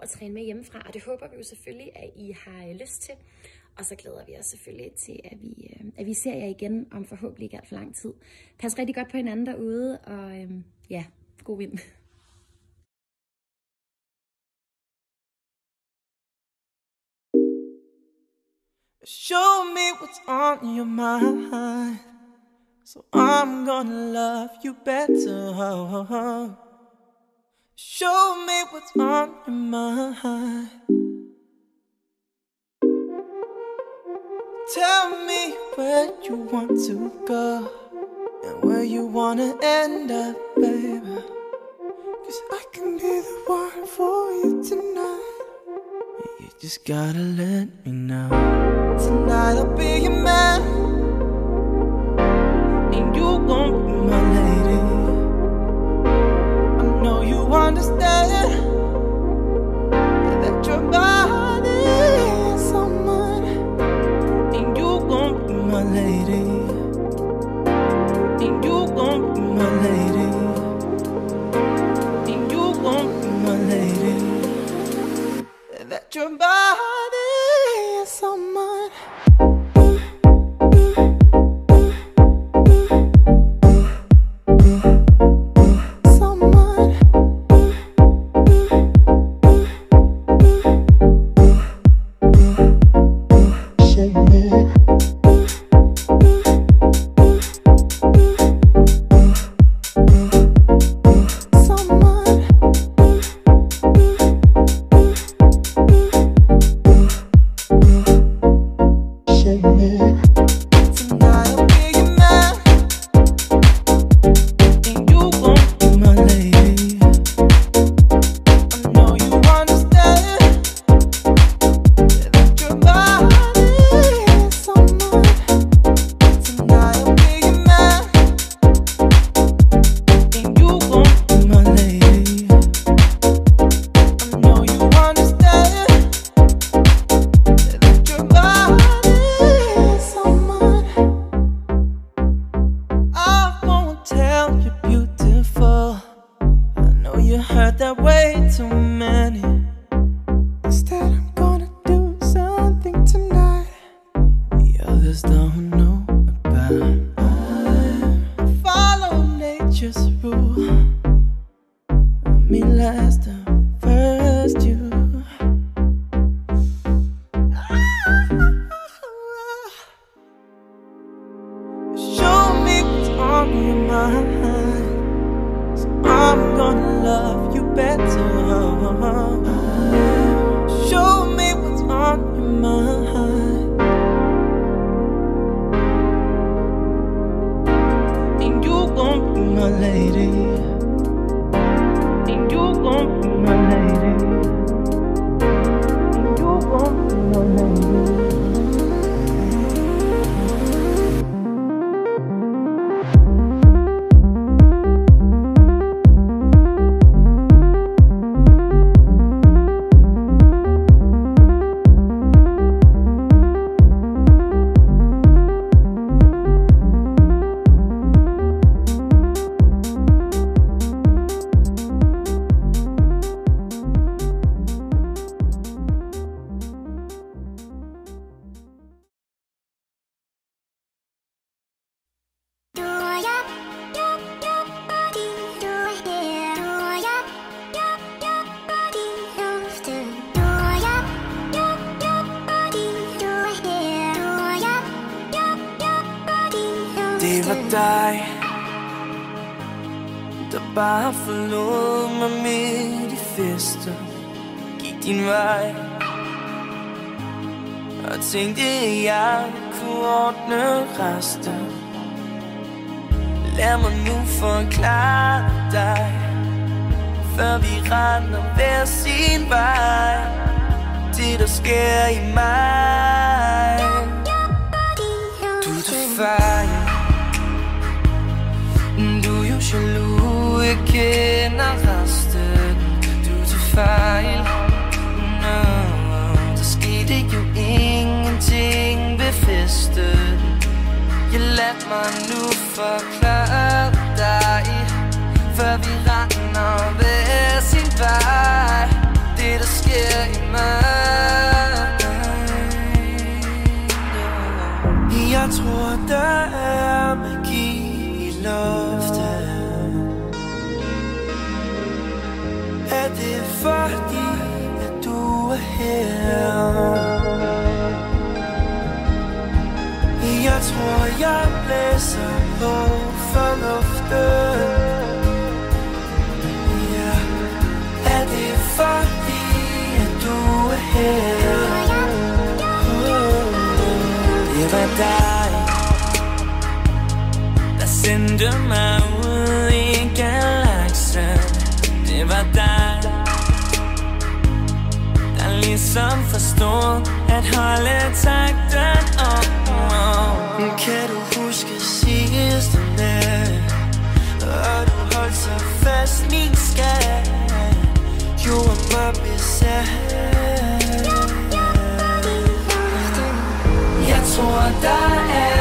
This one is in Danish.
at træne med hjemmefra, og det håber vi jo selvfølgelig, at I har lyst til. Og så glæder vi os selvfølgelig til, at vi ser jer igen om forhåbentlig ikke alt for lang tid. Pas rigtig godt på hinanden derude, og ja, god vind. Show me what's on your mind, so I'm gonna love you better. Show me what's on your mind. Tell me where you want to go and where you wanna end up, baby. 'Cause I can be the one for you tonight. You just gotta let me know. Tonight I'll be your man, and you won't be my lady. I know you understand that your body is on mine, and you won't be my lady. And you won't be my lady. And you won't be my lady. That your body is on mine. Det var dig, der bare forlod mig midt i festen. Gik din vej og tænkte, jeg kunne ordne resten. Lad mig nu forklare dig, før vi render hver sin vej. Det der sker i mig, du tager fejl. Du er jo jaloux, jeg kender resten. Du tager fejl. No, der skete jo ingenting ved festen. Jeg lad mig nu forklare dig, før vi render hver sin vej. Det der sker der er magi i luften. Er det fordi, at du er her? Jeg tror, jeg blæser på fornuften. Ja, er det fordi, at du er her? Det var dig, der sendte mig ud i galaksen. Det var dig, der ligesom forstod at holde takten. Kan du huske sidste nat, og du holdt så fast min skat? Gjorde mig besat. Jeg tror der er